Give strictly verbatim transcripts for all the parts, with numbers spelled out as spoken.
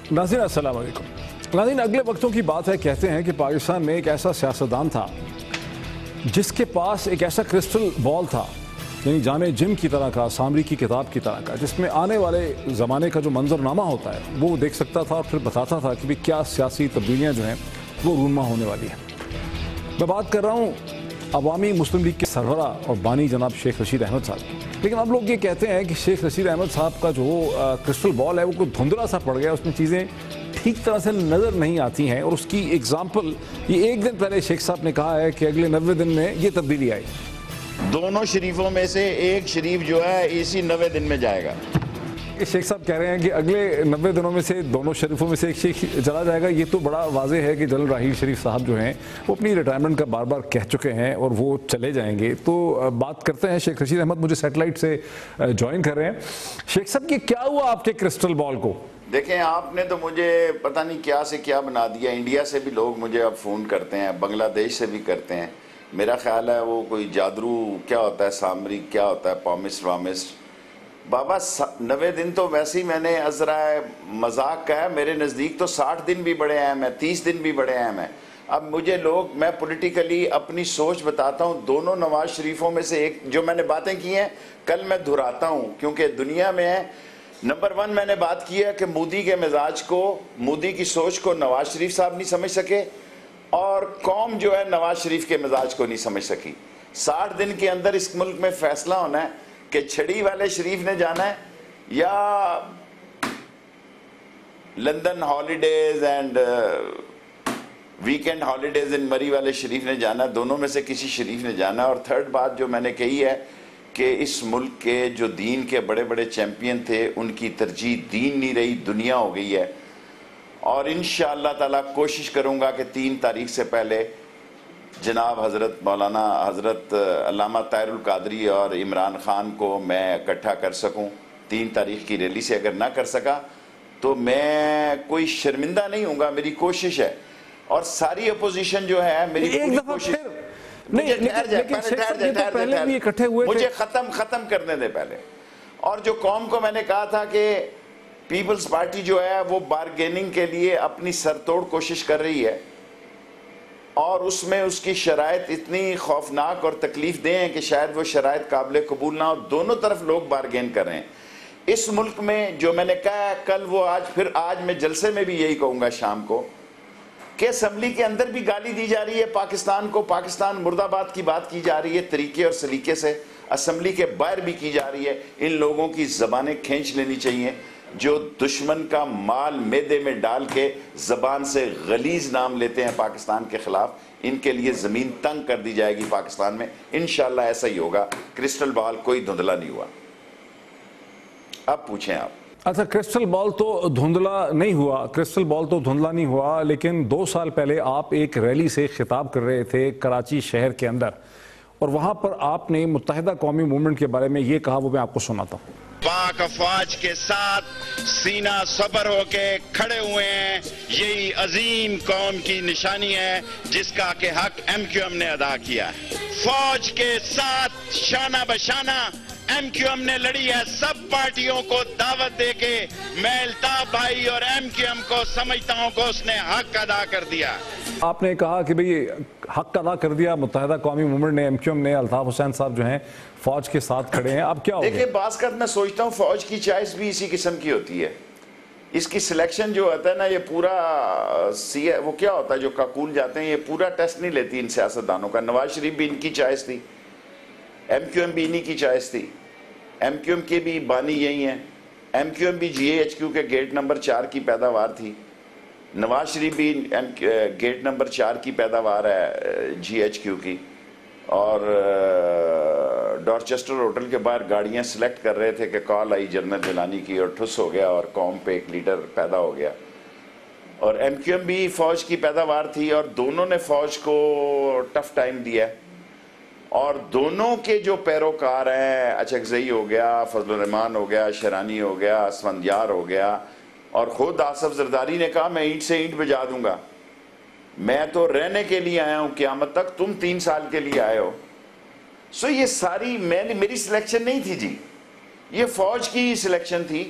नाज़रीन अस्सलाम वालेकुम। नाज़रीन, अगले वक्तों की बात है, कहते हैं कि पाकिस्तान में एक ऐसा सियासतदान था जिसके पास एक ऐसा क्रिस्टल बॉल था, यानी जामे जिम की तरह का, सामरी की किताब की तरह का, जिसमें आने वाले ज़माने का जो मंजरनामा होता है वो देख सकता था और फिर बताता था कि भी क्या सियासी तब्दीलियाँ जो हैं वो रूनमा होने वाली हैं। मैं बात कर रहा हूँ अवामी मुस्लिम लीग के सरबरा और बानी जनाब शेख रशीद अहमद साहब। लेकिन अब लोग ये कहते हैं कि शेख रशीद अहमद साहब का जो आ, क्रिस्टल बॉल है वो कोई धुंधला सा पड़ गया, उसमें चीज़ें ठीक तरह से नज़र नहीं आती हैं। और उसकी एग्जाम्पल ये एक दिन पहले शेख साहब ने कहा है कि अगले नब्बे दिन में ये तब्दीली आई। दोनों शरीफों में से एक शरीफ जो है इसी नब्बे दिन में जाएगा। शेख साहब कह रहे हैं कि अगले नब्बे दिनों में से दोनों शरीफों में से एक शेख चला जाएगा। ये तो बड़ा वाज़ेह है कि जनरल राहील शरीफ साहब जो हैं वो अपनी रिटायरमेंट का बार बार कह चुके हैं और वो चले जाएंगे। तो बात करते हैं, शेख रशीद अहमद मुझे सेटेलाइट से ज्वाइन कर रहे हैं। शेख साहब, ये क्या हुआ आपके क्रिस्टल बॉल को? देखें, आपने तो मुझे पता नहीं क्या से क्या बना दिया। इंडिया से भी लोग मुझे अब फ़ोन करते हैं, बांग्लादेश से भी करते हैं। मेरा ख्याल है वो कोई जादरू क्या होता है, सामरी क्या होता है, पॉमिस वामिस। बाबा नब्बे दिन तो वैसे ही मैंने अजरा मजाक का है, मेरे नज़दीक तो साठ दिन भी बड़े अहम है, तीस दिन भी बड़े अहम है। अब मुझे लोग, मैं पॉलिटिकली अपनी सोच बताता हूँ। दोनों नवाज शरीफों में से एक जो मैंने बातें की हैं कल मैं दोहराता हूँ, क्योंकि दुनिया में है। नंबर वन मैंने बात की है कि मोदी के मिजाज को, मोदी की सोच को नवाज शरीफ साहब नहीं समझ सके और कौम जो है नवाज शरीफ के मिजाज को नहीं समझ सकी। साठ दिन के अंदर इस मुल्क में फैसला होना है कि छड़ी वाले शरीफ ने जाना है या London holidays and weekend holidays in Murree वाले शरीफ ने जाना है। दोनों में से किसी शरीफ ने जाना है। और थर्ड बात जो मैंने कही है कि इस मुल्क के जो दीन के बड़े बड़े चैंपियन थे उनकी तरजीह दीन नहीं रही, दुनिया हो गई है। और इंशाअल्लाह ताला कोशिश करूँगा कि तीन तारीख से पहले जनाब हज़रत मौलाना हज़रत अल्लामा ताहिरुल कादरी और इमरान ख़ान को मैं इकट्ठा कर सकूं। तीन तारीख की रैली से अगर ना कर सका तो मैं कोई शर्मिंदा नहीं होऊंगा, मेरी कोशिश है। और सारी अपोजिशन जो है मेरी पूरी कोशिश, मुझे ठहर जाए पहले, ठहर जाए ठहर जाए मुझे ख़त्म ख़त्म करने दे पहले। और जो कौम को मैंने कहा था कि पीपल्स पार्टी जो है वो बारगेनिंग के लिए अपनी सरतोड़ कोशिश कर रही है और उसमें उसकी शराइत इतनी खौफनाक और तकलीफ दें हैं कि शायद वो शराइत काबिल कबूल ना हो। दोनों तरफ लोग बारगेन कर रहे हैं इस मुल्क में। जो मैंने कहा है कल वो आज फिर आज मैं जलसे में भी यही कहूँगा शाम को कि असम्बली के अंदर भी गाली दी जा रही है पाकिस्तान को, पाकिस्तान मुर्दाबाद की बात की जा रही है तरीके और सलीके से, असम्बली के बाहर भी की जा रही है। इन लोगों की ज़बानें खींच लेनी चाहिए जो दुश्मन का माल मैदे में डाल के ज़बान से गलीज नाम लेते हैं पाकिस्तान के ख़िलाफ़। इनके लिए ज़मीन तंग कर दी जाएगी पाकिस्तान में, इंशाअल्लाह ऐसा ही होगा। क्रिस्टल बॉल कोई धुंधला नहीं हुआ। अब पूछें आप। अच्छा, क्रिस्टल बॉल तो धुंधला नहीं हुआ, क्रिस्टल बॉल तो धुंधला नहीं हुआ, लेकिन दो साल पहले आप एक रैली से खिताब कर रहे थे कराची शहर के अंदर और वहाँ पर आपने मुत्तहिदा कौमी मूवमेंट के बारे में ये कहा, वो मैं आपको सुनाता हूँ। पाक अफवाज के साथ सीना सबर होके खड़े हुए हैं, यही अजीम कौम की निशानी है जिसका के हक एम क्यू एम ने अदा किया है। फौज के साथ शाना बशाना एम क्यू एम ने लड़ी है। सब पार्टियों को दावत देके मैं अल्ताफ भाई और एम क्यू एम को समझता हूं को उसने हक अदा कर दिया। आपने कहा कि भाई हक अदा कर दिया मुत्तहिदा कौमी मूवमेंट ने, एम क्यू एम ने, अल्ताफ हुसैन साहब जो हैं फौज के साथ खड़े हैं। अब क्या हो गया? देखिए, बासकत मैं सोचता हूँ फौज की चॉइस भी इसी किस्म की होती है। इसकी सिलेक्शन जो होता है ना, ये पूरा सी वो क्या होता है जो काकूल जाते हैं, ये पूरा टेस्ट नहीं लेती इन सियासतदानों का। नवाज शरीफ भी इनकी चॉइस थी, एम क्यू एम भी इन्हीं की चॉइस थी, एम क्यू एम के भी बानी यही हैं। एम क्यू एम भी जी एच क्यू के गेट नंबर चार की पैदावार थी, नवाज शरीफ भी गेट नंबर चार की पैदावार है जी एच क्यू की। और डॉर्चेस्टर होटल के बाहर गाड़ियां सिलेक्ट कर रहे थे कि कॉल आई जनरल जिलानी की और ठुस हो गया और कौम पे एक लीडर पैदा हो गया। और एम क्यू एम भी फौज की पैदावार थी और दोनों ने फौज को टफ टाइम दिया। और दोनों के जो पैरोकार हैं, अचकजई हो गया, फजल रहमान हो गया, शरानी हो गया, असफंदियार हो गया, और ख़ुद आसफ जरदारी ने कहा मैं ईंट से ईंट बजा दूंगा, मैं तो रहने के लिए आया हूँ क़यामत तक, तुम तीन साल के लिए आए हो। सो ये सारी मैंने मेरी सिलेक्शन नहीं थी जी, ये फ़ौज की सिलेक्शन थी।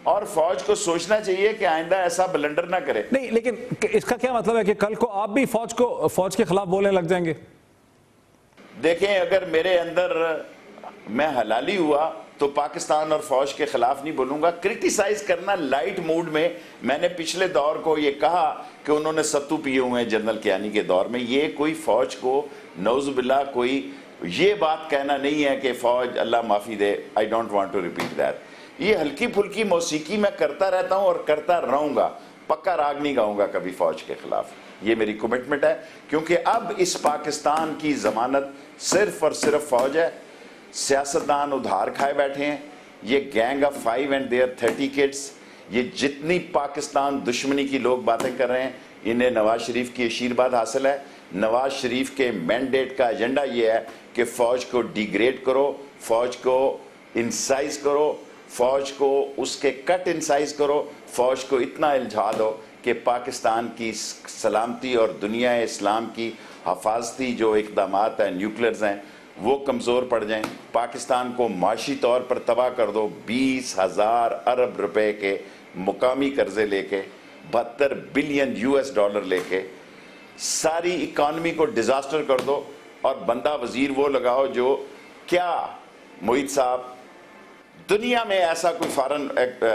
और फौज को सोचना चाहिए कि आइंदा ऐसा ब्लंडर ना करे। नहीं, लेकिन इसका क्या मतलब है कि कल को आप भी फौज को फौज के खिलाफ बोलने लग जाएंगे? देखें, अगर मेरे अंदर मैं हलाली हुआ तो पाकिस्तान और फौज के खिलाफ नहीं बोलूंगा। क्रिटिसाइज करना लाइट मूड में, मैंने पिछले दौर को ये कहा कि उन्होंने सत्तू पिए हुए हैं जनरल कियानी के दौर में। ये कोई फौज को नौजुबिल्ला कोई ये बात कहना नहीं है कि फौज अल्लाह माफी दे। I don't want to repeat that. ये हल्की फुल्की मौसीकी मैं करता रहता हूं और करता रहूंगा। पक्का राग नहीं गाऊंगा कभी फौज के खिलाफ, ये मेरी कमिटमेंट है। क्योंकि अब इस पाकिस्तान की जमानत सिर्फ और सिर्फ फौज है। सियासतदान उधार खाए बैठे हैं। ये gang of five and their thirty kids, ये जितनी पाकिस्तान दुश्मनी की लोग बातें कर रहे हैं, इन्हें नवाज शरीफ की आशीर्वाद हासिल है। नवाज शरीफ के मैंडेट का एजेंडा ये है कि फौज को डिग्रेड करो, फौज को इंसाइज करो, फौज को उसके कट इंसाइज करो, फौज को इतना इल्झा दो कि पाकिस्तान की सलामती और दुनिया इस्लाम की हफाजती जो इकदाम हैं, न्यूक्लियर्स हैं, वो कमज़ोर पड़ जाएं। पाकिस्तान को माशी तौर पर तबाह कर दो। बीस हज़ार अरब रुपए के मुकामी कर्जे लेके, बहत्तर बिलियन यूएस डॉलर लेके सारी इकॉनमी को डिजास्टर कर दो और बंदा वजीर वो लगाओ जो, क्या मोईद साहब, दुनिया में ऐसा कोई फॉरेन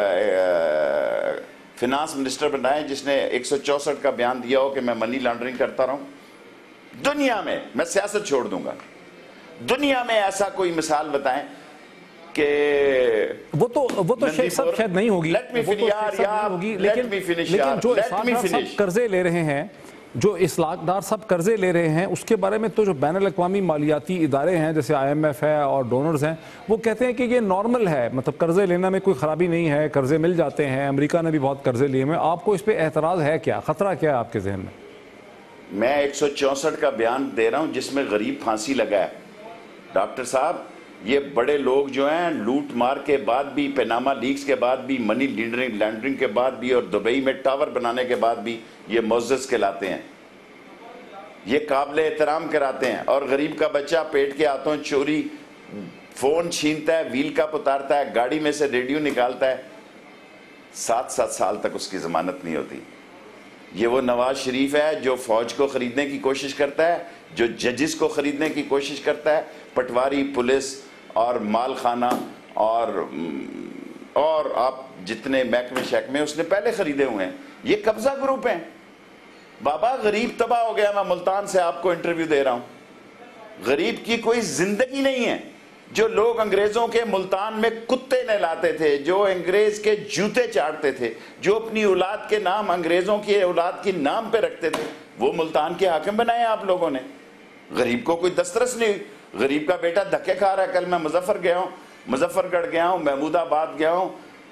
फिनांस मिनिस्टर बनाए जिसने एक सौ चौसठ का बयान दिया हो कि मैं मनी लॉन्ड्रिंग करता रहूं? दुनिया में, मैं सियासत छोड़ दूंगा, दुनिया में ऐसा कोई मिसाल बताएं कि वो तो वो तो शेख साहब शायद नहीं होगी। लेट मी फिनिश यार यार लेकिन लेकिन जो सब कर्जे ले रहे हैं, जो इस्लाहदार सब कर्जे ले रहे हैं, उसके बारे में तो जो बैनुल अक़वामी मालियाती इदारे हैं जैसे आई एम एफ है और डोनर्स हैं, वो कहते हैं कि ये नॉर्मल है, मतलब कर्जे लेना में कोई ख़राबी नहीं है, कर्जे मिल जाते हैं। अमेरिका ने भी बहुत कर्जे लिए हैं। आपको इस पर एतराज़ है क्या? ख़तरा क्या है आपके जहन में? मैं एक सौ चौंसठ का बयान दे रहा हूँ जिसमें गरीब फांसी लगा है। डॉक्टर साहब, ये बड़े लोग जो हैं, लूट मार के बाद भी, पनामा लीक्स के बाद भी, मनी लॉन्ड्रिंग लॉन्ड्रिंग के बाद भी और दुबई में टावर बनाने के बाद भी ये मुअज़्ज़ज़ कहलाते हैं, ये काबिल एहतराम कराते हैं। और गरीब का बच्चा पेट के हाथों चोरी फोन छीनता है, व्हील कप उतारता है, गाड़ी में से रेडियो निकालता है, सात सात साल तक उसकी जमानत नहीं होती। ये वो नवाज शरीफ है जो फौज को खरीदने की कोशिश करता है, जो जजेस को खरीदने की कोशिश करता है, पटवारी, पुलिस और माल खाना और और आप जितने महकमे शहकमे उसने पहले खरीदे हुए हैं। ये कब्जा ग्रुप हैं। बाबा, गरीब तबाह हो गया। मैं मुल्तान से आपको इंटरव्यू दे रहा हूं। गरीब की कोई जिंदगी नहीं है। जो लोग अंग्रेजों के मुल्तान में कुत्ते नहलाते थे, जो अंग्रेज के जूते चाटते थे, जो अपनी औलाद के नाम अंग्रेजों की औलाद के नाम पे रखते थे, वो मुल्तान के हाकिम बनाए आप लोगों ने। गरीब को कोई दस्तरस नहीं। गरीब का बेटा धक्के खा रहा है। कल मैं मुजफ्फर गया हूँ, मुजफ्फरगढ़ गया हूँ, महमूदाबाद गया हूँ,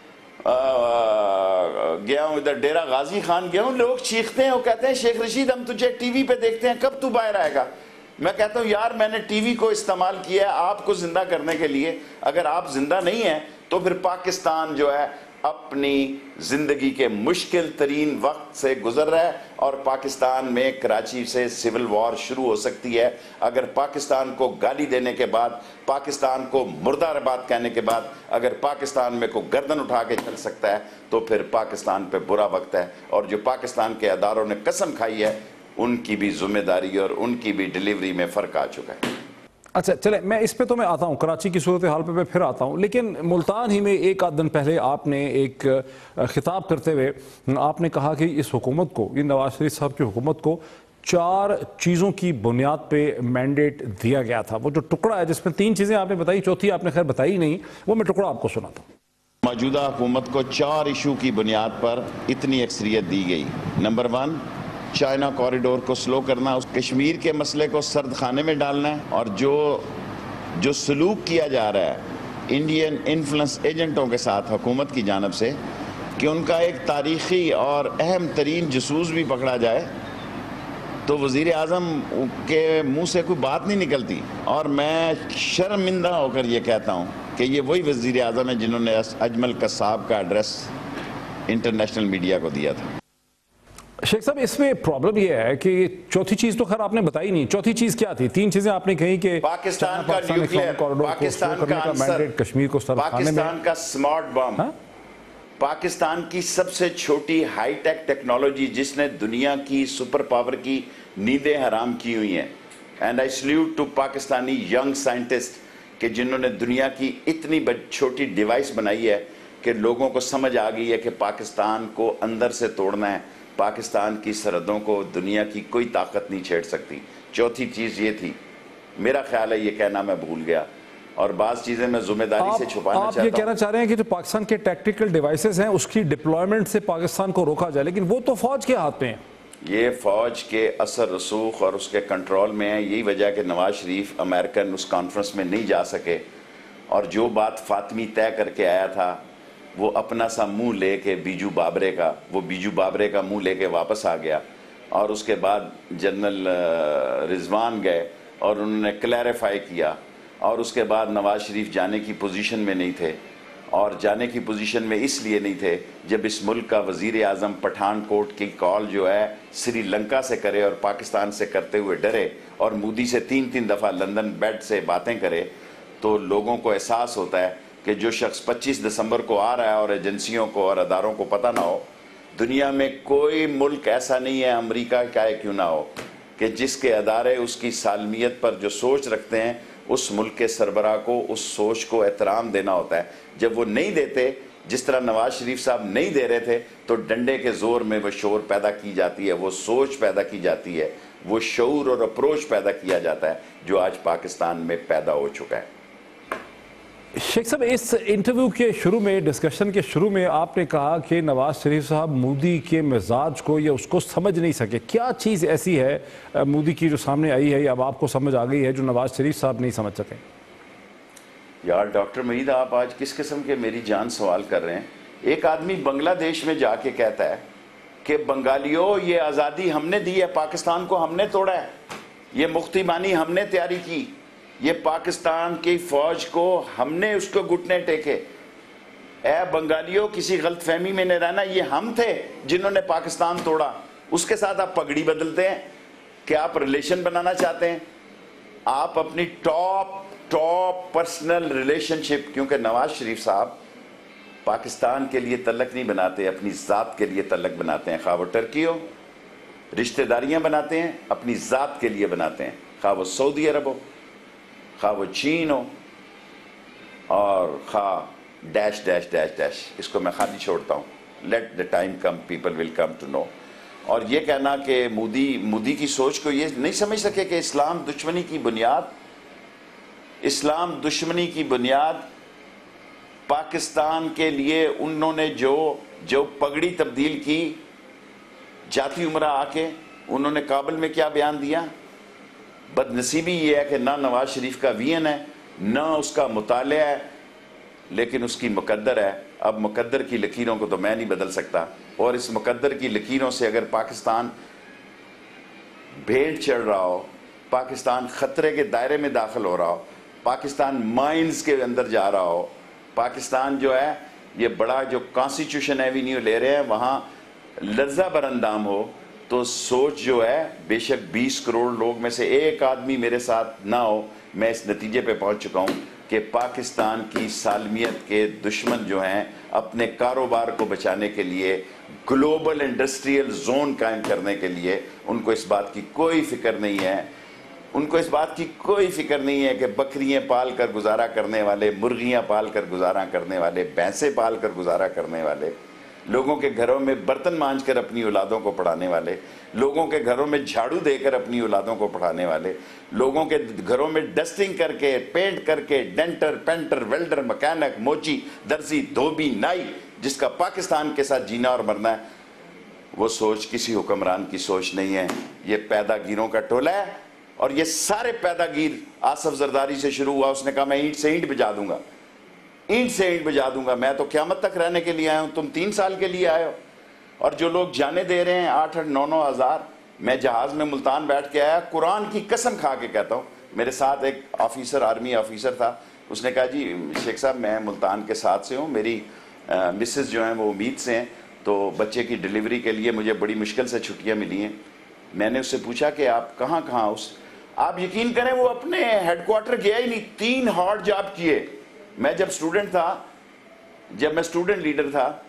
गया हूँ इधर डेरा गाजी खान गया हूँ। लोग चीखते हैं, वो कहते हैं शेख रशीद हम तुझे टीवी पे देखते हैं, कब तू बाहर आएगा? मैं कहता हूँ यार, मैंने टीवी को इस्तेमाल किया है आपको जिंदा करने के लिए। अगर आप जिंदा नहीं हैं तो फिर पाकिस्तान जो है अपनी जिंदगी के मुश्किल तरीन वक्त से गुजर रहा है और पाकिस्तान में कराची से सिविल वॉर शुरू हो सकती है। अगर पाकिस्तान को गाली देने के बाद, पाकिस्तान को मुर्दाबाद कहने के बाद अगर पाकिस्तान में को गर्दन उठा के चल सकता है तो फिर पाकिस्तान पे बुरा वक्त है। और जो पाकिस्तान के अदारों ने कसम खाई है, उनकी भी जिम्मेदारी और उनकी भी डिलीवरी में फ़र्क आ चुका है। अच्छा चले, मैं इस पे तो मैं आता हूँ, कराची की सूरत हाल पे मैं फिर आता हूँ, लेकिन मुल्तान ही में एक आध दिन पहले आपने एक खिताब करते हुए आपने कहा कि इस हुकूमत को, ये नवाज शरीफ साहब की हुकूमत को चार चीज़ों की बुनियाद पे मैंडेट दिया गया था। वो जो टुकड़ा है जिसमें तीन चीज़ें आपने बताई, चौथी आपने खैर बताई नहीं, वो मैं टुकड़ा आपको सुनाता हूँ। मौजूदा हुकूमत को चार इशू की बुनियाद पर इतनी अक्सरियत दी गई। नंबर वन, चाइना कॉरिडोर को स्लो करना, उस कश्मीर के मसले को सर्द खाने में डालना है, और जो जो सलूक किया जा रहा है इंडियन इन्फ्लुएंस एजेंटों के साथ हुकूमत की जानब से कि उनका एक तारीख़ी और अहम तरीन जसूस भी पकड़ा जाए, तो वज़ीर आज़म के मुँह से कोई बात नहीं निकलती। और मैं शर्मिंदा होकर ये कहता हूँ कि ये वही वज़ीर आज़म है जिन्होंने अजमल कसाब का एड्रेस इंटरनेशनल मीडिया को दिया था। शेख साहब, इसमें प्रॉब्लम यह है कि चौथी चीज तो खैर आपने बताई नहीं। चौथी चीज क्या थी? तीन चीजें आपने कही कि पाकिस्तान का न्यूक्लियर, पाकिस्तान का आंसर, कश्मीर को पाकिस्तान का स्मार्ट बम, पाकिस्तान की सबसे छोटी हाईटेक टेक्नोलॉजी जिसने दुनिया की सुपर पावर की नींदें हराम की हुई हैं, and I salute to Pakistani young scientist कि जिन्होंने दुनिया की इतनी छोटी डिवाइस बनाई है कि लोगों को समझ आ गई है कि पाकिस्तान को अंदर से तोड़ना है, पाकिस्तान की सरहदों को दुनिया की कोई ताकत नहीं छेड़ सकती। चौथी चीज़ ये थी, मेरा ख्याल है ये कहना मैं भूल गया और बाज़ चीज़ें मैं जिम्मेदारी से छुपाना आप चाहता हूं। ये कहना चाह रहे हैं कि जो पाकिस्तान के टैक्टिकल डिवाइसेस हैं उसकी डिप्लॉयमेंट से पाकिस्तान को रोका जाए, लेकिन वो तो फौज के हाथ में है। ये फौज के असर रसूख और उसके कंट्रोल में है। यही वजह कि नवाज शरीफ अमेरिकन उस कॉन्फ्रेंस में नहीं जा सके और जो बात फातमी तय करके आया था वो अपना सा मुंह लेके बीजू बाबरे का वो बीजू बाबरे का मुंह लेके वापस आ गया और उसके बाद जनरल रिजवान गए और उन्होंने क्लैरिफाई किया और उसके बाद नवाज शरीफ जाने की पोजीशन में नहीं थे और जाने की पोजीशन में इसलिए नहीं थे जब इस मुल्क का वज़ीर आज़म पठानकोट की कॉल जो है श्रीलंका से करे और पाकिस्तान से करते हुए डरे और मोदी से तीन तीन दफ़ा लंदन बेड से बातें करे, तो लोगों को एहसास होता है कि जो शख्स पच्चीस दिसंबर को आ रहा है और एजेंसियों को और अदारों को पता ना हो, दुनिया में कोई मुल्क ऐसा नहीं है, अमेरिका का क्यों ना हो, कि जिसके अदारे उसकी सालमियत पर जो सोच रखते हैं उस मुल्क के सरबराह को उस सोच को एहतराम देना होता है। जब वो नहीं देते, जिस तरह नवाज शरीफ साहब नहीं दे रहे थे, तो डंडे के जोर में वो शोर पैदा की जाती है, वो सोच पैदा की जाती है, वो शऊर और अप्रोच पैदा किया जाता है जो आज पाकिस्तान में पैदा हो चुका है। शेख साहब, इस इंटरव्यू के शुरू में, डिस्कशन के शुरू में आपने कहा कि नवाज शरीफ साहब मोदी के मिजाज को या उसको समझ नहीं सके। क्या चीज़ ऐसी है मोदी की जो सामने आई है या अब आपको समझ आ गई है जो नवाज शरीफ साहब नहीं समझ सके? यार डॉक्टर मोईद, आप आज किस किस्म के मेरी जान सवाल कर रहे हैं। एक आदमी बांग्लादेश में जाके कहता है कि बंगालियों ये आज़ादी हमने दी है, पाकिस्तान को हमने तोड़ा है, ये मुफ्ती बानी हमने तैयारी की, ये पाकिस्तान की फौज को हमने उसको घुटने टेके। ए बंगालियों, किसी गलतफहमी में नहीं रहना, ये हम थे जिन्होंने पाकिस्तान तोड़ा। उसके साथ आप पगड़ी बदलते हैं कि आप रिलेशन बनाना चाहते हैं। आप अपनी टॉप टॉप पर्सनल रिलेशनशिप, क्योंकि नवाज शरीफ साहब पाकिस्तान के लिए तलक नहीं बनाते, अपनी ज़ात के लिए तलक बनाते हैं। खा वो टर्की हो, रिश्तेदारियां बनाते हैं, अपनी ज़ात के लिए बनाते हैं, खा वो सऊदी अरब हो, खा वो चीन हो, और खा डैश डैश डैश डैश। इसको मैं खाली छोड़ता हूँ, let the time come people will come to know. और ये कहना कि मोदी मोदी की सोच को ये नहीं समझ सके कि इस्लाम दुश्मनी की बुनियाद इस्लाम दुश्मनी की बुनियाद पाकिस्तान के लिए उन्होंने जो जो पगड़ी तब्दील की, जाती उमरा आके उन्होंने काबुल में क्या बयान दिया। बदनसीबी ये है कि ना नवाज शरीफ का वीएन है, ना उसका मुतालिया है, लेकिन उसकी मुकद्दर है। अब मुकद्दर की लकीरों को तो मैं नहीं बदल सकता, और इस मुकद्दर की लकीरों से अगर पाकिस्तान भेड़ चढ़ रहा हो, पाकिस्तान खतरे के दायरे में दाखिल हो रहा हो, पाकिस्तान माइंस के अंदर जा रहा हो, पाकिस्तान जो है ये बड़ा जो कॉन्स्टिट्यूशन एवेन्यू ले रहे हैं वहाँ लर्जा बरंदाम हो, तो सोच जो है, बेशक बीस करोड़ लोग में से एक आदमी मेरे साथ ना हो, मैं इस नतीजे पे पहुंच चुका हूं कि पाकिस्तान की सालमियत के दुश्मन जो हैं अपने कारोबार को बचाने के लिए, ग्लोबल इंडस्ट्रियल जोन कायम करने के लिए, उनको इस बात की कोई फिक्र नहीं है उनको इस बात की कोई फिक्र नहीं है कि बकरियां पाल कर गुजारा करने वाले, मुर्गियां पाल कर गुजारा करने वाले, भैंसें पाल कर गुजारा करने वाले, लोगों के घरों में बर्तन मांज कर अपनी औलादों को पढ़ाने वाले, लोगों के घरों में झाड़ू देकर अपनी औलादों को पढ़ाने वाले, लोगों के घरों में डस्टिंग करके, पेंट करके, डेंटर, पेंटर, वेल्डर, मैकेनिक, मोची, दर्जी, धोबी, नाई, जिसका पाकिस्तान के साथ जीना और मरना है, वो सोच किसी हुक्मरान की सोच नहीं है। ये पैदागीरों का टोला है, और ये सारे पैदागीर आसफ जरदारी से शुरू हुआ। उसने कहा मैं ईंट से ईंट बजा दूंगा, ईंट से ईंट बजा दूंगा, मैं तो क़यामत तक रहने के लिए आया हूं, तुम तीन साल के लिए आए हो। और जो लोग जाने दे रहे हैं आठ आठ नौ नौ हज़ार, मैं जहाज़ में मुल्तान बैठ के आया, कुरान की कसम खा के कहता हूँ। मेरे साथ एक ऑफिसर, आर्मी ऑफिसर था, उसने कहा जी शेख साहब मैं मुल्तान के साथ से हूँ, मेरी मिसेस जो हैं वो उम्मीद से हैं, तो बच्चे की डिलीवरी के लिए मुझे बड़ी मुश्किल से छुट्टियाँ मिली हैं। मैंने उससे पूछा कि आप कहाँ कहाँ, उस आप यकीन करें वो अपने हेडक्वार्टर गया ही नहीं, तीन हार्ड जॉब किए। मैं जब स्टूडेंट था, जब मैं स्टूडेंट लीडर था,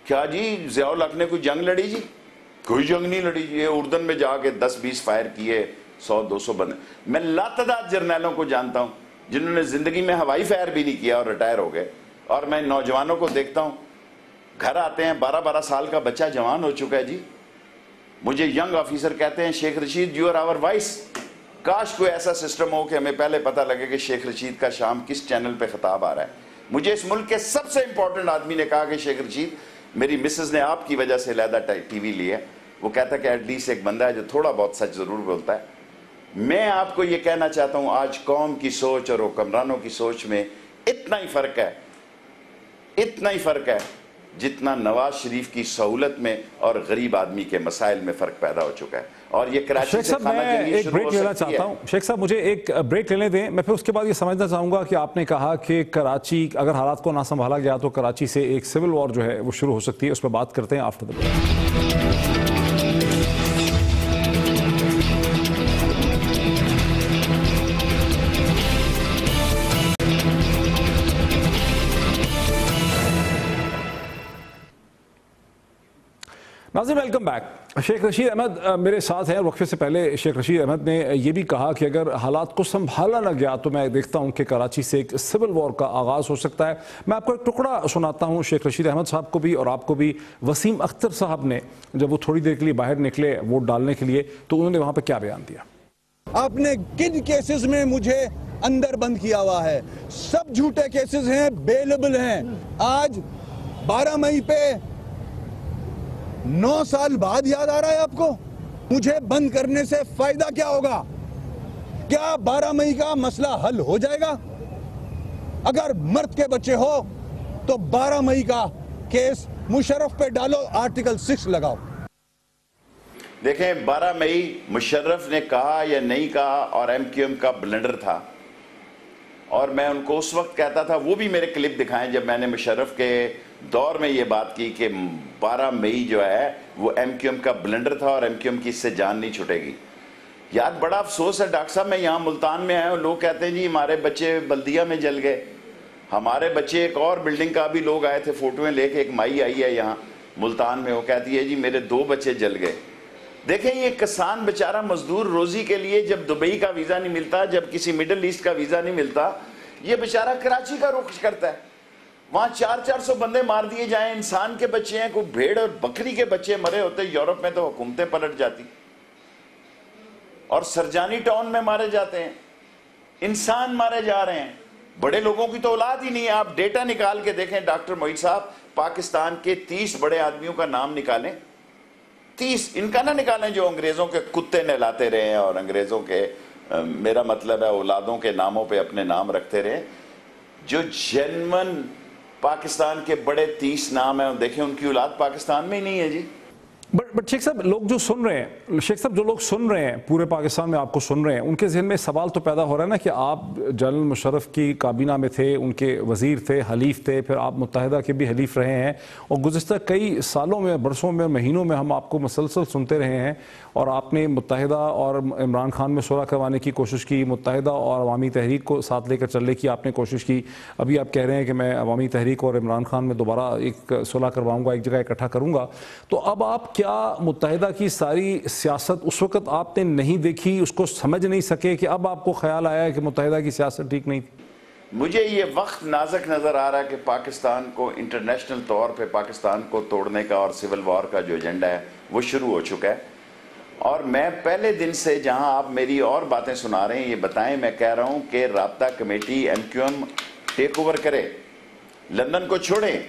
क्या जी ज़ियाउल हक ने कोई जंग लड़ी जी? कोई जंग नहीं लड़ी जी। ये उर्दन में जाके दस बीस फायर किए, सौ दो सौ बंदे। मैं लातादाद जर्नैलों को जानता हूं जिन्होंने जिंदगी में हवाई फायर भी नहीं किया और रिटायर हो गए। और मैं नौजवानों को देखता हूं, घर आते हैं, बारह बारह साल का बच्चा जवान हो चुका है जी। मुझे यंग ऑफिसर कहते हैं, Sheikh Rashid you are our voice. काश कोई ऐसा सिस्टम हो कि हमें पहले पता लगे कि शेख रशीद का शाम किस चैनल पे खिताब आ रहा है। मुझे इस मुल्क के सबसे इंपॉर्टेंट आदमी ने कहा कि शेख रशीद, मेरी मिसेस ने आपकी वजह से लहदा टीवी लिया। वो कहता कि एटलीस्ट एक बंदा है जो थोड़ा बहुत सच जरूर बोलता है। मैं आपको ये कहना चाहता हूं, आज कौम की सोच और हुक्मरानों की सोच में इतना ही फर्क है, इतना ही फर्क है जितना नवाज शरीफ की सहूलत में और गरीब आदमी के मसाइल में फर्क पैदा हो चुका है। और ये कराची से खाना जंगी एक ब्रेक लेना चाहता हूं। शेख साहब मुझे एक ब्रेक लेने दें, मैं फिर उसके बाद ये समझना चाहूंगा कि आपने कहा कि कराची अगर हालात को ना संभाला गया तो कराची से एक सिविल वॉर जो है वो शुरू हो सकती है। उस पर बात करते हैं आफ्टर द ब्रेक। नाज़रीन वेलकम बैक। शेख रशीद अहमद मेरे साथ हैं। वक्फे से पहले शेख रशीद अहमद ने यह भी कहा कि अगर हालात को संभाला ना गया तो मैं देखता हूं कि कराची से एक सिविल वॉर का आगाज़ हो सकता है। मैं आपको एक टुकड़ा सुनाता हूं शेख रशीद अहमद साहब को भी और आपको भी। वसीम अख्तर साहब ने जब वो थोड़ी देर के लिए बाहर निकले वोट डालने के लिए तो उन्होंने वहां पर क्या बयान दिया। आपने किन केसेस में मुझे अंदर बंद किया हुआ है? सब झूठे केसेस हैं, बेलेबल हैं। आज बारह मई पे नौ साल बाद याद आ रहा है आपको? मुझे बंद करने से फायदा क्या होगा? क्या बारह मई का मसला हल हो जाएगा? अगर मर्द के बच्चे हो तो बारह मई का केस मुशर्रफ पे डालो, आर्टिकल सिक्स लगाओ। देखें, बारह मई मुशर्रफ ने कहा या नहीं कहा और एमक्यूएम का ब्लेंडर था। और मैं उनको उस वक्त कहता था, वो भी मेरे क्लिप दिखाएं जब मैंने मुशर्रफ के दौर में ये बात की कि बारह मई जो है वो एमक्यूएम का ब्लेंडर था और एमक्यूएम की इससे जान नहीं छुटेगी। यार बड़ा अफसोस है डॉक्टर साहब, मैं यहाँ मुल्तान में आया हूँ, लोग कहते हैं जी हमारे बच्चे बल्दिया में जल गए, हमारे बच्चे एक और बिल्डिंग का भी लोग आए थे फोटोएं लेके, एक माई आई है यहाँ मुल्तान में, वो कहती है जी मेरे दो बच्चे जल गए। देखें, ये किसान बेचारा मजदूर रोजी के लिए जब दुबई का वीज़ा नहीं मिलता, जब किसी मिडल ईस्ट का वीज़ा नहीं मिलता, ये बेचारा कराची का रुख करता है। वहाँ चार चार सौ बंदे मार दिए जाएं, इंसान के बच्चे हैं, कोई भेड़ और बकरी के बच्चे मरे होते। यूरोप में तो हुकूमतें पलट जाती और सरजानी टाउन में मारे जाते हैं, इंसान मारे जा रहे हैं, बड़े लोगों की तो औलाद ही नहीं है। आप डेटा निकाल के देखें डॉक्टर मोईद साहब, पाकिस्तान के तीस बड़े आदमियों का नाम निकालें, तीस, इनका ना निकालें जो अंग्रेजों के कुत्ते नहलाते रहे हैं और अंग्रेजों के आ, मेरा मतलब है औलादों के नामों पे अपने नाम रखते रहे। जो जेन्युइन पाकिस्तान के बड़े तीस नाम हैं, देखें उनकी औलाद पाकिस्तान में ही नहीं है जी। बट बट शेख साहब, लोग जो सुन रहे हैं, शेख साहब जो लोग सुन रहे हैं पूरे पाकिस्तान में आपको सुन रहे हैं, उनके जहन में सवाल तो पैदा हो रहा है ना कि आप जनरल मुशर्रफ की काबीना में थे, उनके वजीर थे, हलीफ थे, फिर आप मुत्तहिदा के भी हलीफ रहे हैं और गुज़िश्ता कई सालों में, बरसों में, महीनों में हम आपको मुसलसल सुनते रहे हैं और आपने मुत्तहिदा और इमरान खान में सुलह करवाने की कोशिश की, मुत्तहिदा और अवामी तहरीक को साथ लेकर चलने की आपने कोशिश की। अभी आप कह रहे हैं कि मैं अवामी तहरीक और इमरान खान में दोबारा एक सुलह करवाऊँगा, एक जगह इकट्ठा करूँगा। तो अब आप क्या मुत्तहिदा की सारी सियासत उस वक्त आपने नहीं देखी, उसको समझ नहीं सके कि अब आपको ख्याल आया कि मुत्तहिदा की सियासत ठीक नहीं थी? मुझे ये वक्त नाजुक नज़र आ रहा है कि पाकिस्तान को इंटरनेशनल तौर पे पाकिस्तान को तोड़ने का और सिविल वॉर का जो एजेंडा है वो शुरू हो चुका है। और मैं पहले दिन से, जहां आप मेरी और बातें सुना रहे हैं, ये बताएं, मैं कह रहा हूं कि राब्ता कमेटी एमक्यूएम टेक ओवर करे, लंदन को छोड़ें।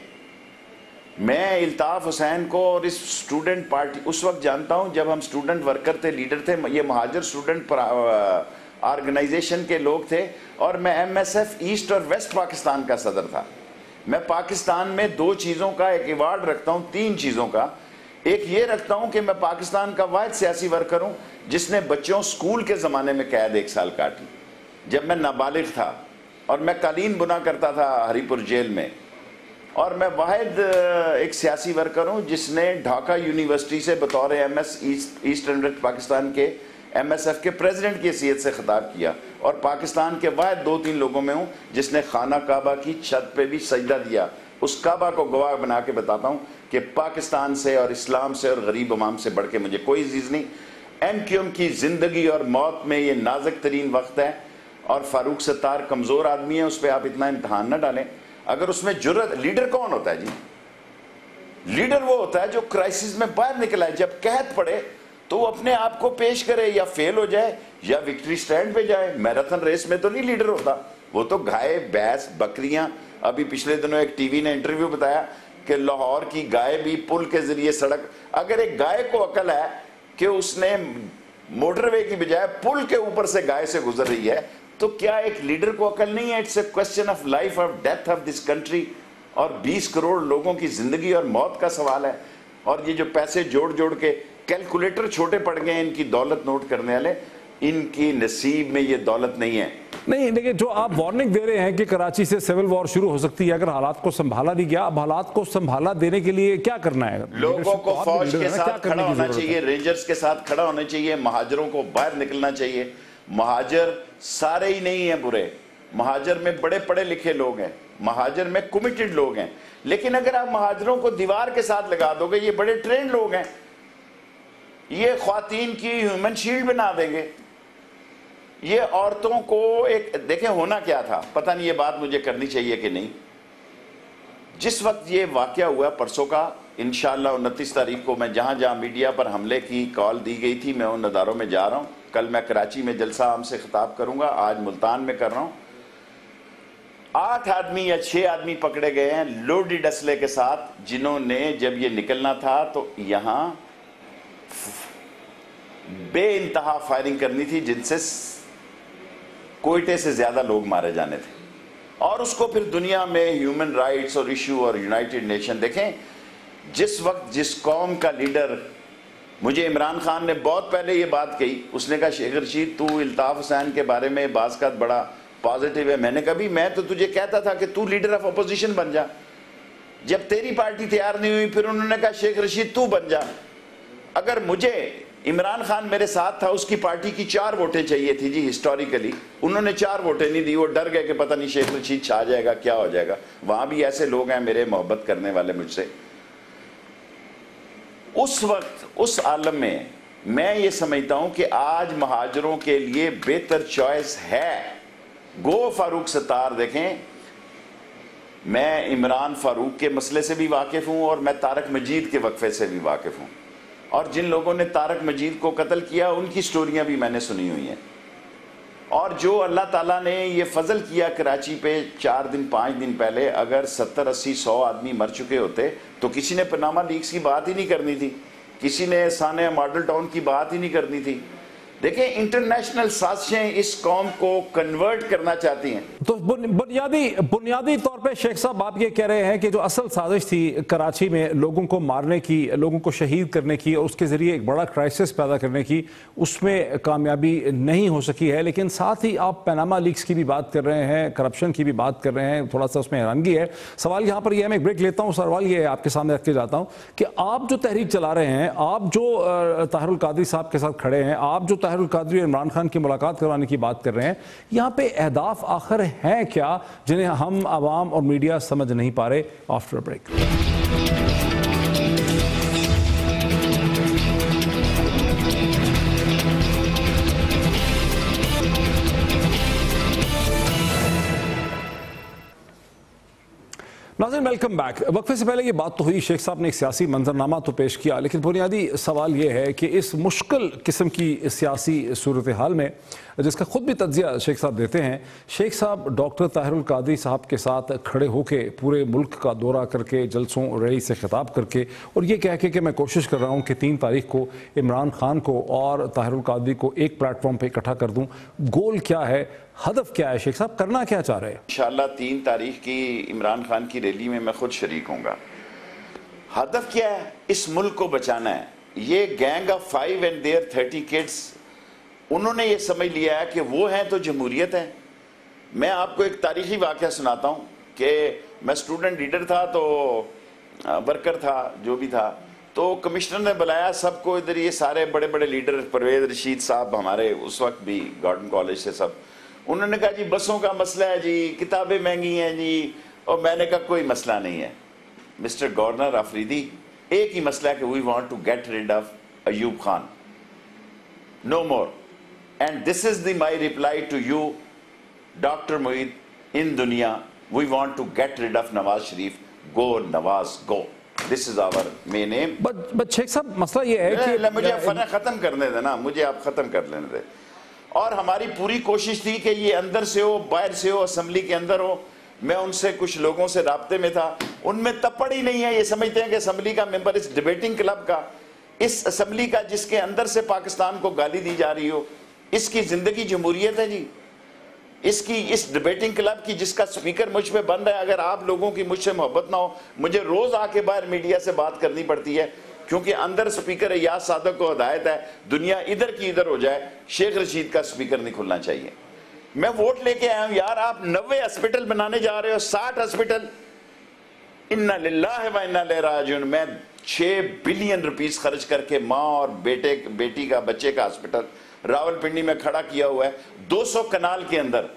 मैं इल्ताफ हुसैन को और इस स्टूडेंट पार्टी उस वक्त जानता हूं जब हम स्टूडेंट वर्कर थे, लीडर थे, ये महाजर स्टूडेंट ऑर्गेनाइजेशन के लोग थे और मैं एमएसएफ ईस्ट और वेस्ट पाकिस्तान का सदर था। मैं पाकिस्तान में दो चीज़ों का एक अवार्ड रखता हूं, तीन चीज़ों का। एक ये रखता हूं कि मैं पाकिस्तान का वाहिद सियासी वर्कर हूं जिसने बच्चों स्कूल के ज़माने में कैद एक साल काटी जब मैं नाबालिग था और मैं कालीन बुना करता था हरीपुर जेल में। और मैं वाहिद एक सियासी वर्कर हूँ जिसने ढाका यूनिवर्सिटी से बतौर M S east eastern west Pakistan के एम एस एफ के प्रेसिडेंट की हैसियत से खिताब किया और पाकिस्तान के वाहिद दो तीन लोगों में हूँ जिसने खाना काबा की छत पे भी सजदा दिया। उस काबा को गवाह बना के बताता हूँ कि पाकिस्तान से और इस्लाम से और गरीब अवाम से बढ़ के मुझे कोई चीज़ नहीं। एम क्यू एम की ज़िंदगी और मौत में ये नाजुक तरीन वक्त है और फारूक सत्तार कमज़ोर आदमी है, उस पर आप इतना इम्तहान न डालें। अगर उसमें जुर्रत, लीडर कौन होता है जी? लीडर वो होता है जो क्राइसिस में बाहर निकला है, जब कहत पड़े तो वो अपने आप को पेश करे, या फेल हो जाए या विक्ट्री स्टैंड पे जाए। मैराथन रेस में तो नहीं लीडर होता, वो तो गाय, भैंस, बकरियां। अभी पिछले दिनों एक टीवी ने इंटरव्यू बताया कि लाहौर की गाय भी पुल के जरिए सड़क, अगर एक गाय को अकल है कि उसने मोटरवे की बजाय पुल के ऊपर से गाय से गुजर रही है, तो क्या एक लीडर को अकल नहीं है? It's a question of life और डेथ ऑफ दिस कंट्री, और बीस करोड़ लोगों की जिंदगी और मौत का सवाल है। और ये जो पैसे जोड़ जोड़ के कैलकुलेटर छोटे पड़ गए इनकी दौलत नोट करने वाले, इनकी नसीब में ये दौलत नहीं है। नहीं, लेकिन जो आप वार्निंग दे रहे हैं कि कराची से सिविल वॉर शुरू हो सकती है अगर हालात को संभाला नहीं गया, अब हालात को संभाला देने के लिए क्या करना है? लोगों को फौज के साथ खड़ा होना चाहिए, रेंजर्स के साथ खड़ा होना चाहिए, महाजरों को बाहर निकलना चाहिए। महाजर सारे ही नहीं है बुरे, महाजर में बड़े पढ़े लिखे लोग हैं, महाजर में कमिटेड लोग हैं, लेकिन अगर आप महाजरों को दीवार के साथ लगा दोगे, ये बड़े ट्रेंड लोग हैं, ये ख्वातीन की ह्यूमन शील्ड बना देंगे, ये औरतों को एक, देखें होना क्या था, पता नहीं ये बात मुझे करनी चाहिए कि नहीं। जिस वक्त ये वाकया हुआ परसों का, इंशाअल्लाह उनतीस तारीख को मैं जहां जहां मीडिया पर हमले की कॉल दी गई थी, मैं उन अदारों में जा रहा हूं। कल मैं कराची में जलसा आम से खिताब करूंगा, आज मुल्तान में कर रहा हूं। आठ आदमी या छह आदमी पकड़े गए हैं लोडेड असले के साथ, जिन्होंने जब ये निकलना था तो यहां बेइंतहा फायरिंग करनी थी, जिनसे कोयटे से ज्यादा लोग मारे जाने थे, और उसको फिर दुनिया में ह्यूमन राइट्स और इशू और यूनाइटेड नेशन। देखें, जिस वक्त जिस कौम का लीडर, मुझे इमरान खान ने बहुत पहले ये बात कही, उसने कहा शेख रशीद तू इल्ताफ हुसैन के बारे में बाज़ बड़ा पॉजिटिव है। मैंने कभी मैं तो तुझे कहता था कि तू लीडर ऑफ अपोजिशन बन जा, जब तेरी पार्टी तैयार नहीं हुई फिर उन्होंने कहा शेख रशीद तू बन जा। अगर मुझे, इमरान खान मेरे साथ था, उसकी पार्टी की चार वोटें चाहिए थी जी हिस्टोरिकली, उन्होंने चार वोटें नहीं दी, वो डर गए कि पता नहीं शेख रशीद छा जाएगा, क्या हो जाएगा। वहां भी ऐसे लोग हैं मेरे मोहब्बत करने वाले मुझसे। उस वक्त उस आलम में मैं ये समझता हूं कि आज महाजरों के लिए बेहतर चॉइस है गो फारूक सत्तार। देखें, मैं इमरान फारूक के मसले से भी वाकिफ हूं और मैं तारक मजीद के वक्फे से भी वाकिफ हूं, और जिन लोगों ने तारक मजीद को कत्ल किया उनकी स्टोरियां भी मैंने सुनी हुई हैं। और जो अल्लाह ताला ने ये फजल किया कराची पे चार दिन पाँच दिन पहले, अगर सत्तर अस्सी सौ आदमी मर चुके होते तो किसी ने पनामा लीक्स की बात ही नहीं करनी थी, किसी ने साने मॉडल टाउन की बात ही नहीं करनी थी। देखें, इंटरनेशनल साजिशें इस कौम को कन्वर्ट करना चाहती हैं। तो बुनियादी बुनियादी तौर पे शेख साहब आप ये कह रहे हैं कि जो असल साजिश थी कराची में लोगों को मारने की, लोगों को शहीद करने की और उसके ज़रिए एक बड़ा क्राइसिस पैदा करने की, उसमें कामयाबी नहीं हो सकी है। लेकिन साथ ही आप पनामा लीक्स की भी बात कर रहे हैं, करप्शन की भी बात कर रहे हैं, थोड़ा सा उसमें हैरानगी है। सवाल यहाँ पर यह है, मैं एक ब्रेक लेता हूँ, सवाल ये है आपके सामने रख के जाता हूँ कि आप जो तहरीक चला रहे हैं, आप जो ताहिरुल कादरी साहब के साथ खड़े हैं, आप जो ताहिरुल कादरी और इमरान खान की मुलाकात करवाने की बात कर रहे हैं, यहाँ पे अहदाफ आखिर हैं क्या जिन्हें हम आवाम और मीडिया समझ नहीं पा रहे? After break. नाज़रीन वेलकम बैक। वक्फे से पहले ये बात तो हुई, शेख साहब ने एक सियासी मंजरनामा तो पेश किया, लेकिन बुनियादी सवाल ये है कि इस मुश्किल किस्म की सियासी सूरत हाल में, जिसका खुद भी तज्जिया शेख साहब देते हैं, शेख साहब डॉक्टर ताहिरुल कादरी साहब के साथ खड़े होके पूरे मुल्क का दौरा करके, जलसों रैली से खिताब करके और ये कह के कि मैं कोशिश कर रहा हूँ कि तीन तारीख को इमरान खान को और ताहिरुल कादरी को एक प्लेटफॉर्म पर इकट्ठा कर दूँ। गोल क्या है, हदफ क्या है शेख साहब, करना क्या चाह रहे हैं? इंशाअल्लाह तीन तारीख की इमरान खान की रैली में मैं खुद शरीक होऊंगा। हदफ क्या है? इस मुल्क को बचाना है। ये gang of five and their thirty kids, उन्होंने ये समझ लिया है कि वो हैं तो जमहूरियत है। मैं आपको एक तारीखी वाक़या सुनाता हूँ कि मैं स्टूडेंट लीडर था, तो वर्कर था, जो भी था, तो कमिश्नर ने बुलाया सबको इधर, ये सारे बड़े बड़े लीडर, परवेज रशीद साहब हमारे उस वक्त भी गॉर्डन कॉलेज से सब, उन्होंने कहा जी बसों का मसला है जी, किताबें महंगी हैं जी, और मैंने कहा कोई मसला नहीं है, मिस्टर गवर्नर अफरीदी, एक ही मसला है कि we want to get rid of Ayub Khan, no more, and this is the my reply to you doctor Moeed, इन दुनिया we want to get rid of Nawaz Sharif, go Nawaz go, this is our main aim. But but Sheikh साहब मसला ये है कि मुझे fun खत्म करने देना, मुझे आप खत्म कर लेने दे। और हमारी पूरी कोशिश थी कि ये अंदर से हो, बाहर से हो, असेंबली के अंदर हो। मैं उनसे कुछ लोगों से राब्ते में था, उनमें तपड़ ही नहीं है। ये समझते हैं कि असेंबली का मेंबर इस डिबेटिंग क्लब का, इस असेंबली का जिसके अंदर से पाकिस्तान को गाली दी जा रही हो, इसकी जिंदगी जमहूरियत है जी। इसकी इस डिबेटिंग क्लब की जिसका स्पीकर मुझ पे बंद है, अगर आप लोगों की मुझसे मोहब्बत ना हो, मुझे रोज आके बाहर मीडिया से बात करनी पड़ती है, क्योंकि अंदर स्पीकर याद सादक को हिदायत है दुनिया इधर की इधर हो जाए, शेख रशीद का स्पीकर नहीं खुलना चाहिए। मैं वोट लेके आया हूं यार, आप नब्बे हॉस्पिटल बनाने जा रहे हो, साठ हॉस्पिटल, इन्ना लिल्लाहि व इन्ना इलैहि राजिऊन। मैं छह बिलियन रुपीस खर्च करके माँ और बेटे बेटी का बच्चे का हॉस्पिटल रावलपिंडी में खड़ा किया हुआ है। दो सौ कनाल के अंदर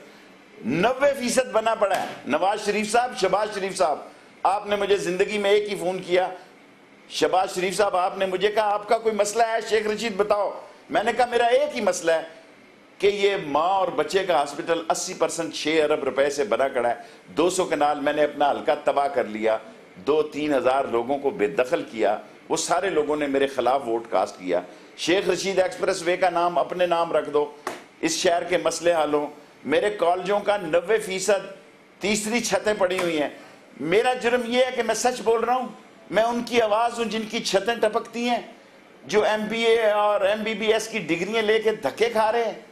नब्बे फीसद बना पड़ा है। नवाज शरीफ साहब, शहबाज शरीफ साहब, आपने मुझे जिंदगी में एक ही फोन किया, शहबाज शरीफ साहब आपने मुझे कहा आपका कोई मसला है शेख रशीद बताओ। मैंने कहा मेरा एक ही मसला है कि ये माँ और बच्चे का हॉस्पिटल अस्सी परसेंट छह अरब रुपए से बना खड़ा है। दो सौ कनाल मैंने अपना हल्का तबाह कर लिया, दो तीन हजार लोगों को बेदखल किया, वो सारे लोगों ने मेरे खिलाफ वोट कास्ट किया। शेख रशीद एक्सप्रेस वे का नाम अपने नाम रख दो, इस शहर के मसले हल हो। मेरे कॉलेजों का नब्बे फीसद तीसरी छतें पड़ी हुई हैं। मेरा जुर्म यह है कि मैं सच बोल रहा हूं, मैं उनकी आवाज हूं जिनकी छतें टपकती हैं, जो एमबीए और एमबीबीएस की डिग्रियां लेके धक्के खा रहे हैं।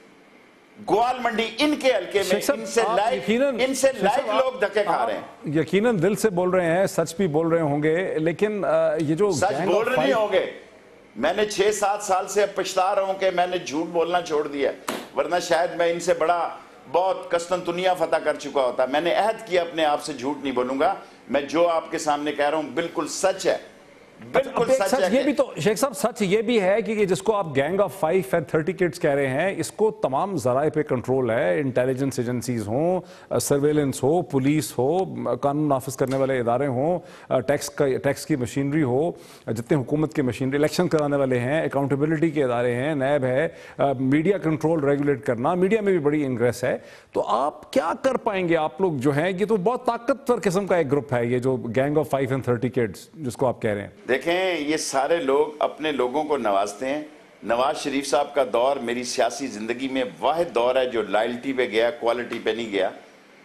ग्वाल मंडी इनके हल्के में इनसे लाइक इनसे लाइक लोग धक्के खा रहे हैं। यकीनन दिल से बोल रहे हैं, सच भी बोल रहे होंगे, लेकिन ये जो सच बोल रहे नहीं होंगे। मैंने छह सात साल से अब पछता रहा हूं कि मैंने झूठ बोलना छोड़ दिया, वरना शायद मैं इनसे बड़ा बहुत कस्तन दुनिया फतह कर चुका होता। मैंने अहद किया अपने आप से झूठ नहीं बोलूंगा। मैं जो आपके सामने कह रहा हूं बिल्कुल सच है, बिल्कुल सच, सच है। ये भी तो शेख साहब सच ये भी है कि जिसको आप gang of five and thirty kids कह रहे हैं, इसको तमाम जराए पे कंट्रोल है। इंटेलिजेंस एजेंसीज हों, सर्वेलेंस हो, पुलिस हो, कानून नाफिज करने वाले इदारे हों, टैक्स का टैक्स की मशीनरी हो, जितने हुकूमत की मशीनरी, इलेक्शन कराने वाले हैं, अकाउंटेबिलिटी के इदारे हैं, नैब है, मीडिया कंट्रोल रेगुलेट करना, मीडिया में भी बड़ी इंग्रेस है। तो आप क्या कर पाएंगे आप लोग जो हैं? ये तो बहुत ताकतवर किस्म का एक ग्रुप है, ये जो gang of five and thirty kids जिसको आप कह रहे हैं। देखें, ये सारे लोग अपने लोगों को नवाजते हैं। नवाज शरीफ साहब का दौर मेरी सियासी जिंदगी में वाहिद दौर है जो लॉयल्टी पे गया, क्वालिटी पे नहीं गया।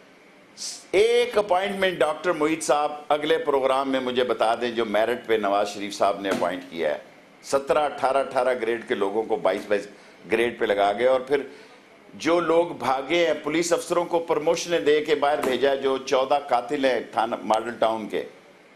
एक अपॉइंटमेंट डॉक्टर मोईद साहब अगले प्रोग्राम में मुझे बता दें जो मेरिट पे नवाज शरीफ साहब ने अपॉइंट किया है। सत्रह अठारह अठारह ग्रेड के लोगों को बाईस बाईस ग्रेड पे लगा गए, और फिर जो लोग भागे हैं, पुलिस अफसरों को प्रमोशनें दे के बाहर भेजा है, जो चौदह कातिल हैं थाना मॉडल टाउन के,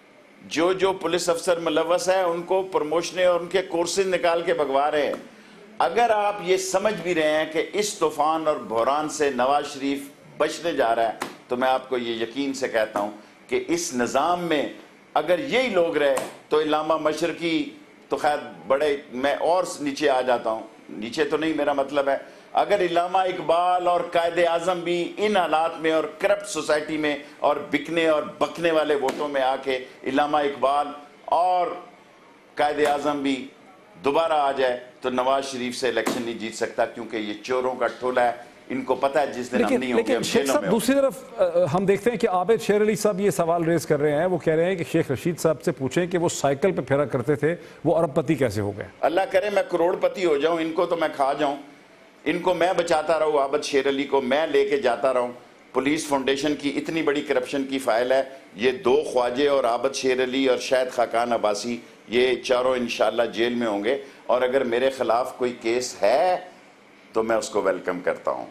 जो जो पुलिस अफसर मुलव्वस है उनको प्रमोशनें और उनके कोर्सेज निकाल के भगवा रहे हैं। अगर आप ये समझ भी रहे हैं कि इस तूफान और बहरान से नवाज शरीफ बचने जा रहा है, तो मैं आपको ये यकीन से कहता हूं कि इस निज़ाम में अगर यही लोग रहे तो इलामा मशरकी तो खैर बड़े, मैं और नीचे आ जाता हूं, नीचे तो नहीं मेरा मतलब है, अगर इलामा इकबाल और कायदे आजम भी इन हालात में और करप्ट सोसाइटी में और बिकने और बकने वाले वोटों में आके इलामा इकबाल और कायदे आजम भी दोबारा आ जाए, तो नवाज शरीफ से इलेक्शन नहीं जीत सकता, क्योंकि ये चोरों का टोला है। इनको पता है जिस दिन हम नहीं होंगे हम जेलों में। दूसरी तरफ हम देखते हैं कि आबिद शेर अली साहब ये सवाल रेज कर रहे हैं, वो कह रहे हैं कि शेख रशीद साहब से पूछें कि वो साइकिल पे फेरा करते थे, वो अरबपति कैसे हो गए? अल्लाह करे मैं करोड़पति हो जाऊं, इनको तो मैं खा जाऊं, इनको मैं बचाता रहूं, आबिद शेर अली को मैं लेके जाता रहूं। पुलिस फाउंडेशन की इतनी बड़ी करप्शन की फाइल है, ये दो ख्वाजे और आबिद शेर अली और शायद खाकान अब्बासी, ये चारों इंशाल्लाह जेल में होंगे। और अगर मेरे खिलाफ कोई केस है तो मैं उसको वेलकम करता हूं।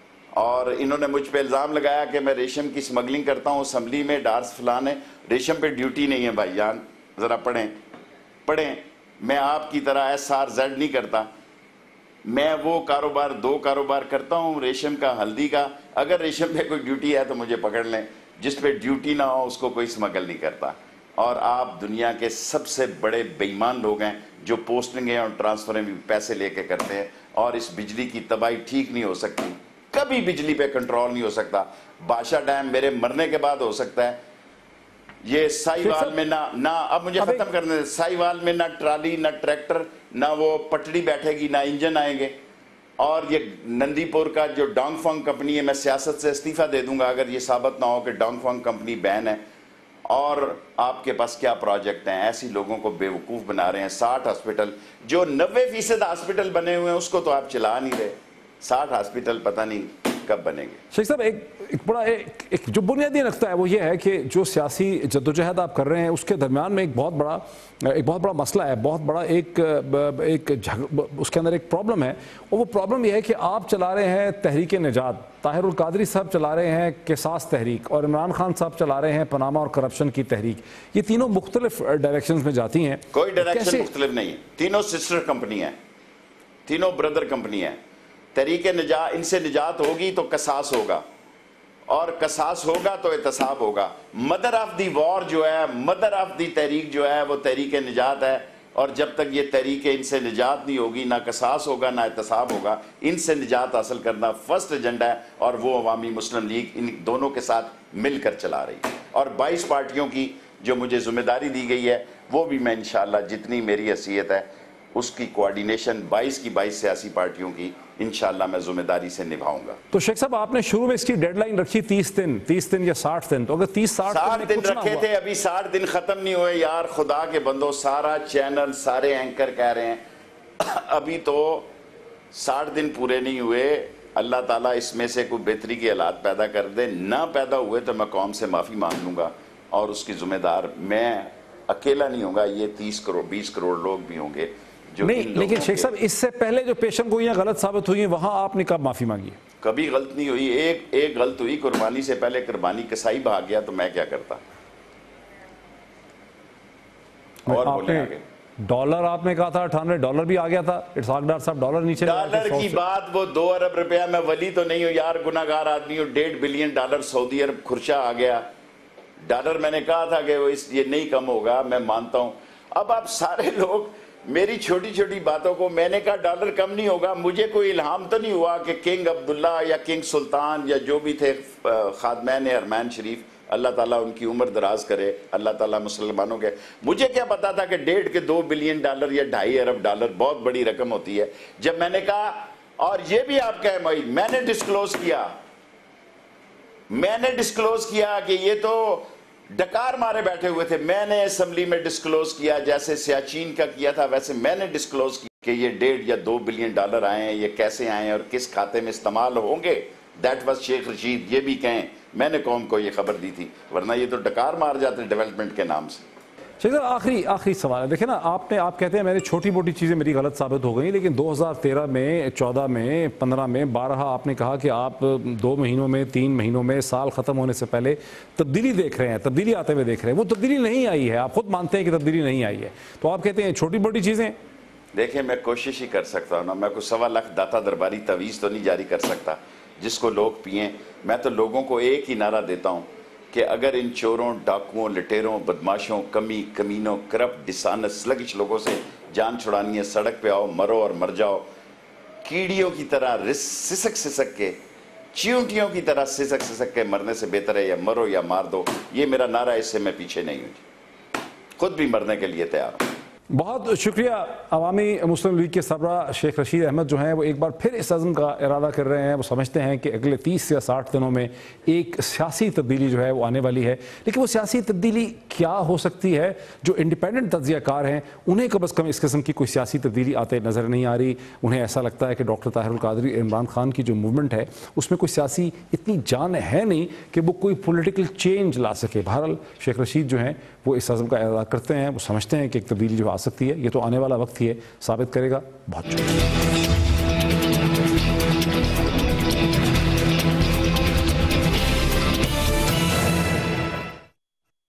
और इन्होंने मुझ पे इल्ज़ाम लगाया कि मैं रेशम की स्मगलिंग करता हूं असम्बली में, डार्स फलाने। रेशम पे ड्यूटी नहीं है भाईजान, ज़रा पढ़ें पढ़ें। मैं आपकी तरह एस आर जेड नहीं करता, मैं वो कारोबार दो कारोबार करता हूं, रेशम का, हल्दी का। अगर रेशम पे कोई ड्यूटी है तो मुझे पकड़ लें, जिस पे ड्यूटी ना हो उसको कोई स्मगल नहीं करता। और आप दुनिया के सबसे बड़े बेईमान लोग हैं जो पोस्टिंगें और ट्रांसफरें भी पैसे लेके करते हैं। और इस बिजली की तबाही ठीक नहीं हो सकती, कभी बिजली पे कंट्रोल नहीं हो सकता। बादशाह डैम मेरे मरने के बाद हो सकता है, ये साहिवाल में ना ना अब मुझे खत्म करने दे, साहिवाल में ना ट्राली ना ट्रैक्टर ना वो पटड़ी बैठेगी ना इंजन आएंगे। और ये नंदीपुर का जो डोंगफोंग कंपनी है, मैं सियासत से इस्तीफा दे दूंगा अगर ये साबित ना हो कि डोंगफोंग कंपनी बैन है। और आपके पास क्या प्रोजेक्ट हैं? ऐसी लोगों को बेवकूफ़ बना रहे हैं। साठ हॉस्पिटल, जो नब्बे फीसद हॉस्पिटल बने हुए हैं उसको तो आप चला नहीं रहे। साठ हॉस्पिटल पता नहीं कब बनेंगे। शेख साहब, एक, एक बड़ा एक, एक जो बुनियादी नुकता है वो ये है कि जो सियासी जद्दोजहद आप कर रहे हैं उसके दरमियान में एक बहुत बड़ा एक बहुत बड़ा मसला है, बहुत बड़ा एक एक उसके अंदर एक प्रॉब्लम है। और वो प्रॉब्लम ये है कि आप चला रहे हैं तहरीक निजात, ताहिरुल कादरी साहब चला रहे हैं किसास तहरीक, और इमरान खान साहब चला रहे हैं पनामा और करप्शन की तहरीक। ये तीनों मुख्तलिफ डायरेक्शन में जाती हैं। कोई डायरेक्शन मुख्तलिफ नहीं है, तीनों सिस्टर कंपनी है, तीनों ब्रदर कंपनी है। तहरीक निजात, इनसे निजात होगी तो कसास होगा, और कसास होगा तो एहतसाब होगा। मदर ऑफ दी वॉर जो है, मदर ऑफ दी तहरीक जो है वो तहरीक निजात है। और जब तक ये तहरीक इनसे निजात नहीं होगी, ना कसास होगा ना एहतसाब होगा। इनसे निजात हासिल करना फर्स्ट एजेंडा है, और वो अवामी मुस्लिम लीग इन दोनों के साथ मिलकर चला रही है। और बाईस पार्टियों की जो मुझे जिम्मेदारी दी गई है वो भी मैं इंशाअल्लाह जितनी मेरी हैसियत है उसकी कोऑर्डिनेशन बाईस की बाईस सियासी पार्टियों की इंशाअल्लाह मैं जिम्मेदारी से निभाऊंगा। तो शेख साहब, आपने शुरू में इसकी डेडलाइन रखी तीस दिन तीस दिन या साठ दिन, तो अगर तीस साठ साठ दिन रखे थे, अभी साठ दिन खत्म नहीं हुए यार। खुदा के बंदो, सारा चैनल सारे एंकर कह रहे हैं अभी तो साठ दिन पूरे नहीं हुए। अल्लाह ताला इसमें से कोई बेहतरी के हालात पैदा कर दे, ना पैदा हुए तो मैं कौम से माफ़ी मांग लूँगा, और उसकी जिम्मेदार मैं अकेला नहीं होगा, ये तीस करोड़ बीस करोड़ लोग भी होंगे जो नहीं। लेकिन शेख साहब, इससे पहले जो पेशन गोइयां गलत साबित हुई हैं वहां आपने कब माफी मांगी? कभी गलत नहीं हुई। एक एक गलत हुई, कुर्बानी से पहले कुर्बानी कसाई भाग गया तो मैं क्या करता। और बोले आगे। डॉलर आपने कहा था अठानवे डॉलर भी आ गया था। इरशाद डार साहब, डॉलर नीचे डॉलर की बात, वो दो अरब रुपया, मैं वली तो नहीं हूँ यार, गुनाहगार आदमी हूँ। डेढ़ बिलियन डॉलर सऊदी अरब खुर्चा आ गया। डॉलर मैंने कहा था कि वो इस ये नहीं कम होगा, मैं मानता हूँ। अब आप सारे लोग मेरी छोटी छोटी बातों को, मैंने कहा डॉलर कम नहीं होगा, मुझे कोई इल्हाम तो नहीं हुआ कि किंग अब्दुल्ला या किंग सुल्तान या जो भी थे खादमैन हरमैन शरीफ, अल्लाह ताला उनकी उम्र दराज करे, अल्लाह ताला मुसलमानों के, मुझे क्या पता था कि डेढ़ के दो बिलियन डॉलर या ढाई अरब डॉलर बहुत बड़ी रकम होती है। जब मैंने कहा, और ये भी आप कहे मोईद, मैंने डिस्क्लोज किया मैंने डिस्क्लोज किया कि ये तो डकार मारे बैठे हुए थे। मैंने असेंबली में डिस्क्लोज किया, जैसे सियाचिन का किया था वैसे मैंने डिस्क्लोज किया कि ये डेढ़ या दो बिलियन डॉलर आए हैं, ये कैसे आए हैं और किस खाते में इस्तेमाल होंगे। That was Sheikh Rashid. ये भी कहें मैंने कौम को ये खबर दी थी, वरना ये तो डकार मार जाते डेवलपमेंट के नाम से। शेख साहब, आखिरी आखिरी सवाल है। देखिए ना, आपने आप कहते हैं मैंने छोटी मोटी चीज़ें मेरी गलत साबित हो गई, लेकिन दो हज़ार तेरह में, चौदह में, पंद्रह में, बारह आपने कहा कि आप दो महीनों में, तीन महीनों में, साल ख़त्म होने से पहले तब्दीली देख रहे हैं, तब्दीली आते हुए देख रहे हैं। वो तब्दीली नहीं आई है, आप खुद मानते हैं कि तब्दीली नहीं आई है, तो आप कहते हैं छोटी मोटी चीज़ें। देखिए, मैं कोशिश ही कर सकता हूँ ना, मैं कोई सवा लाख दाता दरबारी तवीज़ तो नहीं जारी कर सकता जिसको लोग पिएँ। मैं तो लोगों को एक ही नारा देता हूँ कि अगर इन चोरों, डाकुओं, लटेरों, बदमाशों, कमी कमीनों, करप्ट, डिसऑनेस्ट, स्लगिश लोगों से जान छुड़ानी है, सड़क पे आओ, मरो और मर जाओ। कीड़ियों की तरह सिसक सिसक के, चींटियों की तरह सिसक सिसक के मरने से बेहतर है या मरो या मार दो। ये मेरा नारा, इससे मैं पीछे नहीं हूँ, खुद भी मरने के लिए तैयार हूँ। बहुत शुक्रिया। अवामी मुस्लिम लीग के सरबराह शेख रशीद अहमद जो हैं वो एक बार फिर इस अज़्म का इरादा कर रहे हैं। वो समझते हैं कि अगले तीस या साठ दिनों में एक सियासी तब्दीली जो है वो आने वाली है, लेकिन वो सियासी तब्दीली क्या हो सकती है, जो इंडिपेंडेंट तज्ज़ियाकार हैं उन्हें कम अज़ कम इस किस्म की कोई सियासी तब्दीली आते नज़र नहीं आ रही। उन्हें ऐसा लगता है कि डॉक्टर ताहिरुल कादरी, इमरान खान की जो मूवमेंट है उसमें कोई सियासी इतनी जान है नहीं कि वो कोई पॉलिटिकल चेंज ला सके। बहरहाल शेख रशीद जो हैं वो इस अज़्म का इरादा करते हैं, वो समझते हैं कि एक तब्दीली जो आ सकती है, ये तो आने वाला वक्त ही है साबित करेगा। बहुत शुक्रिया।